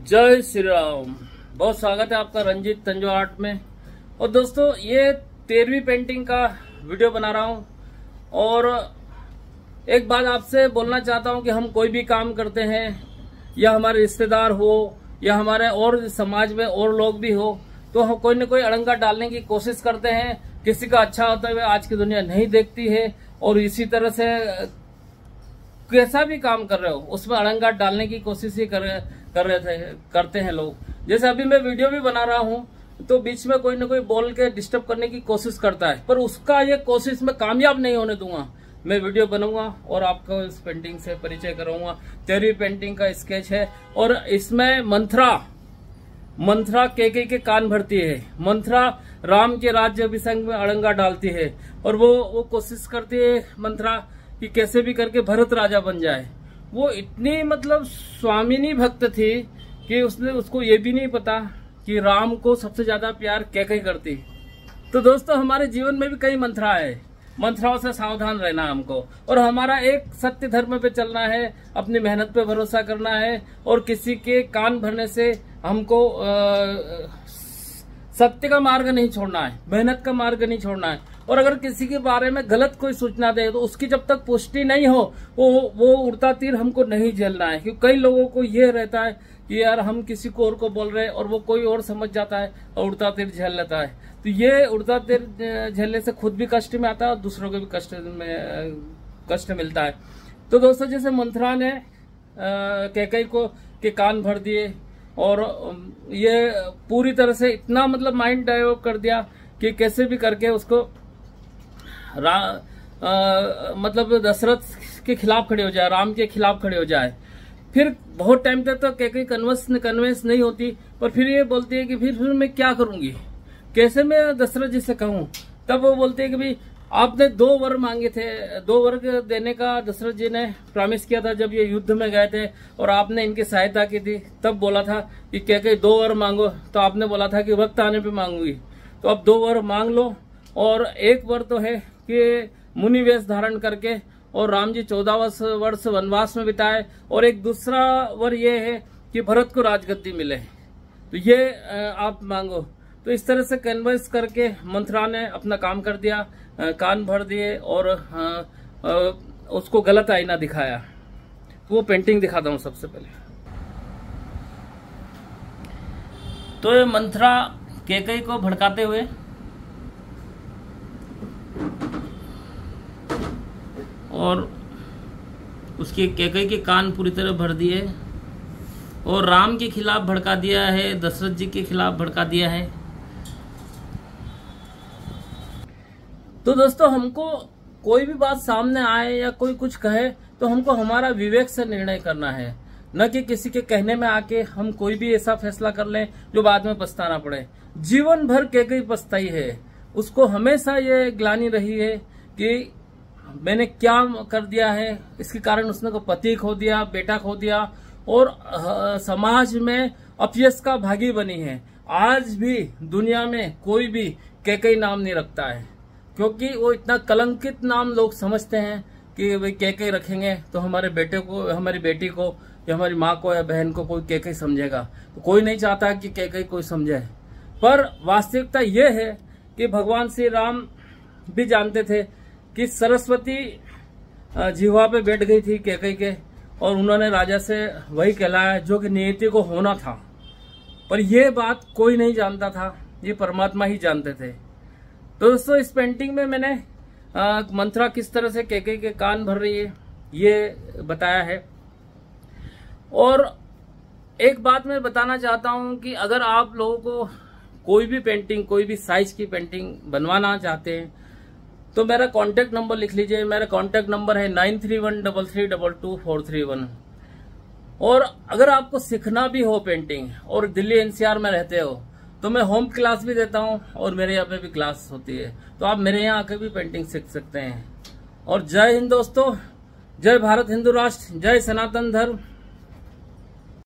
जय श्री राम। बहुत स्वागत है आपका रंजीत तंजो आर्ट में। और दोस्तों ये 13वीं पेंटिंग का वीडियो बना रहा हूँ। और एक बात आपसे बोलना चाहता हूँ कि हम कोई भी काम करते हैं या हमारे रिश्तेदार हो या हमारे और समाज में और लोग भी हो तो हम कोई न कोई अड़ंगा डालने की कोशिश करते हैं। किसी का अच्छा होता हुआ आज की दुनिया नहीं देखती है और इसी तरह से कैसा भी काम कर रहे हो उसमें अड़ंगा डालने की कोशिश ही करते हैं लोग। जैसे अभी मैं वीडियो भी बना रहा हूँ तो बीच में कोई ना कोई बोल के डिस्टर्ब करने की कोशिश करता है, पर उसका ये कोशिश मैं कामयाब नहीं होने दूंगा। मैं वीडियो बनाऊंगा और आपको इस पेंटिंग से परिचय कराऊंगा। 13वीं पेंटिंग का स्केच है और इसमें मंथरा केकई के कान भरती है। मंथरा राम के राज्य अभिषेक में अड़ंगा डालती है और वो कोशिश करती है मंथरा कि कैसे भी करके भरत राजा बन जाए। वो इतनी मतलब स्वामिनी भक्त थी कि उसको ये भी नहीं पता कि राम को सबसे ज्यादा प्यार कैकई करती। तो दोस्तों हमारे जीवन में भी कई मंत्रा है, मंत्राओं से सावधान रहना हमको। और हमारा एक सत्य धर्म पे चलना है, अपनी मेहनत पे भरोसा करना है और किसी के कान भरने से हमको सत्य का मार्ग नहीं छोड़ना है, मेहनत का मार्ग नहीं छोड़ना है। और अगर किसी के बारे में गलत कोई सूचना दे तो उसकी जब तक पुष्टि नहीं हो वो उड़ता तीर हमको नहीं झेलना है। क्योंकि कई लोगों को ये रहता है कि यार हम किसी को और को बोल रहे हैं और वो कोई और समझ जाता है और उड़ता तीर झेल लेता है। तो ये उड़ता तीर झेलने से खुद भी कष्ट में आता है और दूसरों को भी कष्ट मिलता है। तो दोस्तों जैसे मंथरा ने कैकई को के कान भर दिए और ये पूरी तरह से इतना मतलब माइंड डाइवर्ट कर दिया कि कैसे भी करके उसको मतलब दशरथ के खिलाफ खड़े हो जाए, राम के खिलाफ खड़े हो जाए। फिर बहुत टाइम तक तो कैकई कन्विंस नहीं होती, पर फिर ये बोलती है कि फिर मैं क्या करूंगी, कैसे मैं दशरथ जी से कहूं। तब वो बोलते हैं कि भाई आपने 2 वर मांगे थे, 2 वर देने का दशरथ जी ने प्रॉमिस किया था जब ये युद्ध में गए थे और आपने इनकी सहायता की थी। तब बोला था कि कैकई 2 वर मांगो, तो आपने बोला था कि वक्त आने पे मांगूंगी। तो अब 2 वर मांग लो। और एक वर तो है कि मुनि वेश धारण करके और राम जी 14 वर्ष वनवास में बिताए, और एक दूसरा वर ये है कि भरत को राजगद्दी मिले, तो ये आप मांगो। तो इस तरह से कन्विंस करके मंथरा ने अपना काम कर दिया, कान भर दिए और उसको गलत आईना दिखाया। तो वो पेंटिंग दिखाता हूँ सबसे पहले। तो ये मंथरा कैकई को भड़काते हुए और उसके कैकई के कान पूरी तरह भर दिए और राम के खिलाफ भड़का दिया है, दशरथ जी के खिलाफ भड़का दिया है। तो दोस्तों हमको कोई भी बात सामने आए या कोई कुछ कहे तो हमको हमारा विवेक से निर्णय करना है, न कि किसी के कहने में आके हम कोई भी ऐसा फैसला कर लें जो बाद में पछताना पड़े। जीवन भर कैकई पछताई है, उसको हमेशा ये ग्लानि रही है कि मैंने क्या कर दिया है। इसके कारण उसने को पति खो दिया, बेटा खो दिया और समाज में अपयश का भागी बनी है। आज भी दुनिया में कोई भी कैकई नाम नहीं रखता है, क्योंकि वो इतना कलंकित नाम लोग समझते हैं कि भाई कैकई रखेंगे तो हमारे बेटे को, हमारी बेटी को या हमारी माँ को या बहन को कोई कैकई समझेगा। तो कोई नहीं चाहता कि कैकई कोई समझे। पर वास्तविकता ये है कि भगवान श्री राम भी जानते थे कि सरस्वती जिह्वा पे बैठ गई थी कैकई के और उन्होंने राजा से वही कहलाया जो कि नियति को होना था। पर यह बात कोई नहीं जानता था, ये परमात्मा ही जानते थे। तो दोस्तों इस पेंटिंग में मैंने मंथरा किस तरह से कैकई के कान भर रही है ये बताया है। और एक बात मैं बताना चाहता हूं कि अगर आप लोगों को कोई भी पेंटिंग, कोई भी साइज की पेंटिंग बनवाना चाहते हैं तो मेरा कांटेक्ट नंबर लिख लीजिए। मेरा कांटेक्ट नंबर है 9313322431। और अगर आपको सीखना भी हो पेंटिंग और दिल्ली एनसीआर में रहते हो तो मैं होम क्लास भी देता हूं और मेरे यहाँ पे भी क्लास होती है, तो आप मेरे यहाँ आकर भी पेंटिंग सीख सकते हैं। और जय हिंद दोस्तों, जय भारत हिंदू राष्ट्र, जय सनातन धर्म।